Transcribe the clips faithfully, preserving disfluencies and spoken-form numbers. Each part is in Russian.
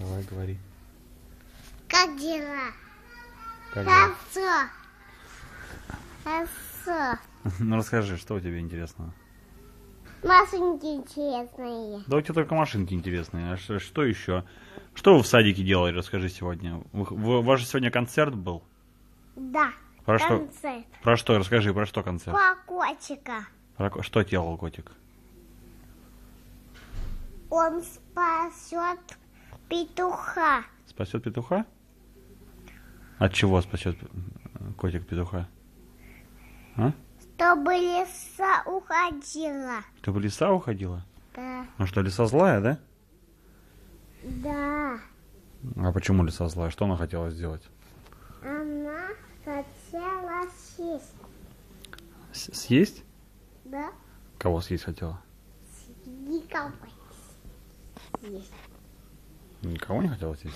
Давай, говори. Как дела? Как дела? Хорошо. Хорошо. Ну расскажи, что у тебя интересного? Машинки интересные. Да у тебя только машинки интересные. А что, что еще? Что вы в садике делали, расскажи сегодня. Вы, вы- у вас же сегодня концерт был? Да. Про что? Концерт. Про что? Расскажи, про что концерт? Про котика. Про ко- что делал котик? Он спасет петуха. Спасет петуха? От чего спасет э, котик петуха? А? Чтобы лиса уходила. Чтобы лиса уходила? Да. Ну что, лиса злая, да? Да. А почему лиса злая? Что она хотела сделать? Она хотела съесть. С- съесть? Да? Кого съесть хотела? Никого съесть. Никого не хотела съесть?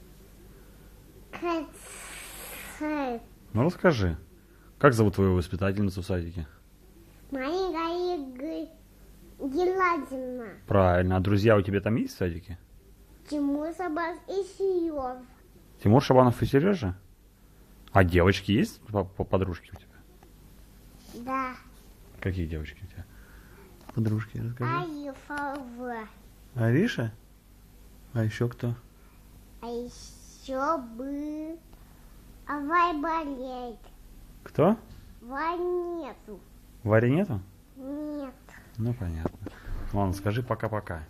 Концерт. Ну расскажи. Как зовут твою воспитательницу в садике? Мария Г- Геладина. Правильно. А друзья у тебя там есть в садике? Тимур Сабас и Сереж. Тимур Шабанов и Сережа? А девочки есть по- по- подружки у тебя? Да. Какие девочки у тебя? Подружки, расскажи. Арифова. Ариша? А еще кто? А еще бы... А Вай болеет. Кто? Вай нету. Вари нету? Нет. Ну понятно. Ладно, скажи пока-пока.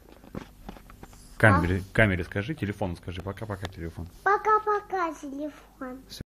Камере, камере скажи, телефон скажи, пока-пока телефон. Пока-пока, телефон. Все.